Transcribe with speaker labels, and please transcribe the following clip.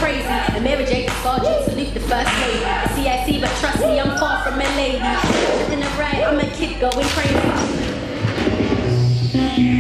Speaker 1: crazy. And Mary J. Sergeant, salute the first lady. CIC, but trust me, I'm far from a lady. In the right, I'm a kid going crazy.